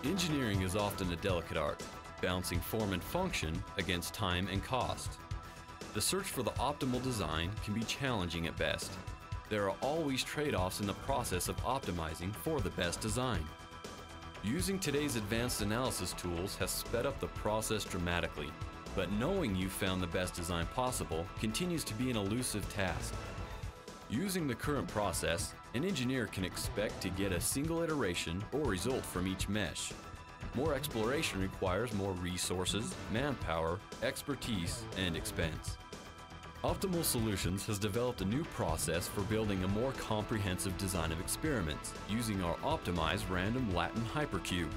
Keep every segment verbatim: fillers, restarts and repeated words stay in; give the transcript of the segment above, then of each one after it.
Engineering is often a delicate art, balancing form and function against time and cost. The search for the optimal design can be challenging at best. There are always trade-offs in the process of optimizing for the best design. Using today's advanced analysis tools has sped up the process dramatically, but knowing you've found the best design possible continues to be an elusive task. Using the current process, an engineer can expect to get a single iteration or result from each mesh. More exploration requires more resources, manpower, expertise, and expense. Optimal Solutions has developed a new process for building a more comprehensive design of experiments using our optimized random Latin hypercube.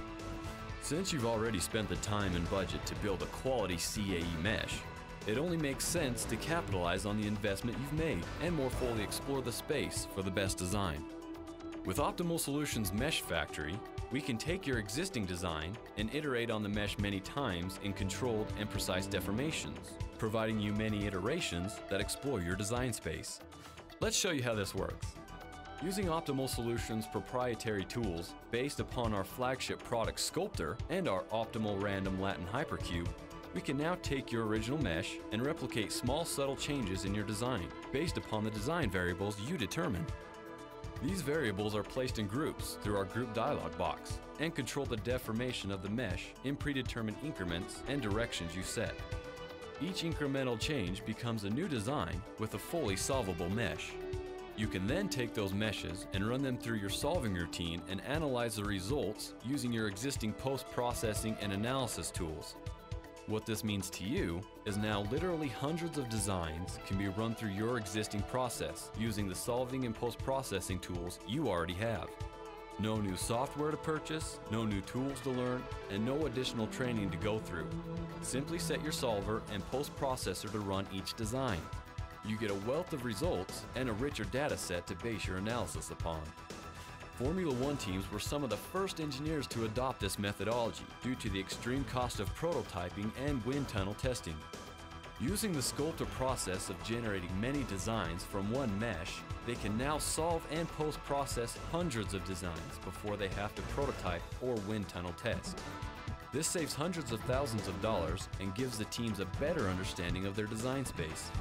Since you've already spent the time and budget to build a quality C A E mesh, it only makes sense to capitalize on the investment you've made and more fully explore the space for the best design. With Optimal Solutions Mesh Factory, we can take your existing design and iterate on the mesh many times in controlled and precise deformations, providing you many iterations that explore your design space. Let's show you how this works. Using Optimal Solutions proprietary tools based upon our flagship product Sculptor and our optimal random Latin hypercube, we can now take your original mesh and replicate small subtle changes in your design based upon the design variables you determine. These variables are placed in groups through our group dialog box and control the deformation of the mesh in predetermined increments and directions you set. Each incremental change becomes a new design with a fully solvable mesh. You can then take those meshes and run them through your solving routine and analyze the results using your existing post-processing and analysis tools. What this means to you is now literally hundreds of designs can be run through your existing process using the solving and post-processing tools you already have. No new software to purchase, no new tools to learn, and no additional training to go through. Simply set your solver and post-processor to run each design. You get a wealth of results and a richer data set to base your analysis upon. Formula One teams were some of the first engineers to adopt this methodology due to the extreme cost of prototyping and wind tunnel testing. Using the Sculptor process of generating many designs from one mesh, they can now solve and post-process hundreds of designs before they have to prototype or wind tunnel test. This saves hundreds of thousands of dollars and gives the teams a better understanding of their design space.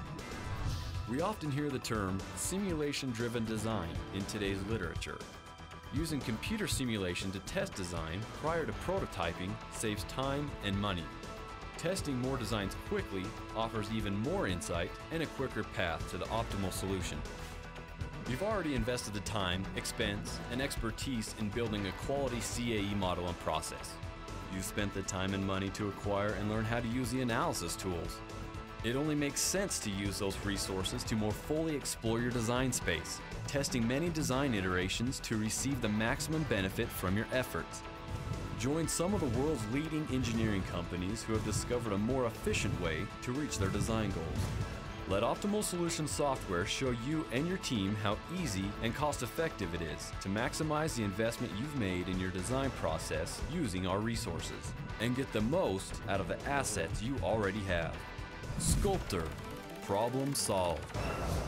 We often hear the term simulation-driven design in today's literature. Using computer simulation to test design prior to prototyping saves time and money. Testing more designs quickly offers even more insight and a quicker path to the optimal solution. You've already invested the time, expense, and expertise in building a quality C A E model and process. You've spent the time and money to acquire and learn how to use the analysis tools. It only makes sense to use those resources to more fully explore your design space, testing many design iterations to receive the maximum benefit from your efforts. Join some of the world's leading engineering companies who have discovered a more efficient way to reach their design goals. Let Optimal Solutions software show you and your team how easy and cost-effective it is to maximize the investment you've made in your design process using our resources, and get the most out of the assets you already have. Sculptor. Problem solved.